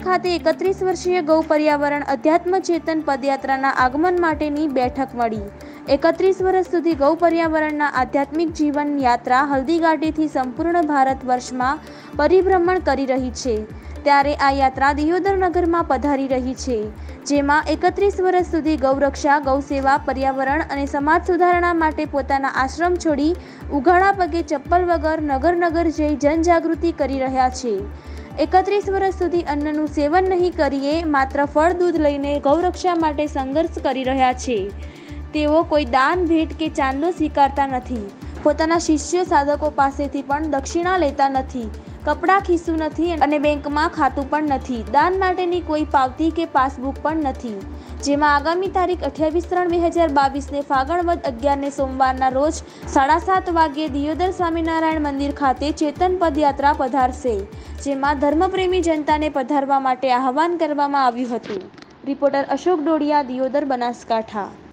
ખાતે 31 વર્ષીય ગૌ પર્યાવરણ અધ્યાત્મ ચેતન પદયાત્રાના આગમન માટેની બેઠક મળી। 31 વર્ષ સુધી ગૌ પર્યાવરણના આધ્યાત્મિક જીવન યાત્રા હલ્દીઘાટીથી સંપૂર્ણ ભારત વર્ષમાં પરિભ્રમણ કરી રહી છે, ત્યારે આ યાત્રા દિયોદર નગરમાં પધારી રહી છે, જેમાં 31 વર્ષ સુધી ગૌરક્ષા, ગૌસેવા, પર્યાવરણ અને સમાજ સુધારણા માટે પોતાના આશ્રમ છોડી ઉઘાડા પગે ચપ્પલ વગર નગર જઈ જનજાગૃતિ કરી રહ્યા છે। 31 વર્ષ સુધી અન્નનું સેવન નહીં કરીએ, માત્ર ફળ દૂધ લઈને ગૌરક્ષા માટે સંઘર્ષ કરી રહ્યા છે। તેઓ કોઈ દાન, ભેટ કે ચાંદલો સ્વીકારતા નથી, પોતાના શિષ્ય સાધકો પાસેથી પણ દક્ષિણા લેતા નથી, કપડાં ખીસું નથી અને બેંકમાં ખાતું પણ નથી, દાન માટેની કોઈ પાવતી કે પાસબુક પણ નથી। જેમાં આગામી તારીખ 28/3/2022ને ફાગણ વદ 11ને સોમવારના રોજ 7:30 વાગ્યે દિયોદર સ્વામિનારાયણ મંદિર ખાતે ચેતન પદયાત્રા પધારશે, જેમાં ધર્મપ્રેમી જનતાને પધારવા માટે આહવાન કરવામાં આવ્યું હતું। રિપોર્ટર અશોક ડોડિયા, દિયોદર, બનાસકાંઠા।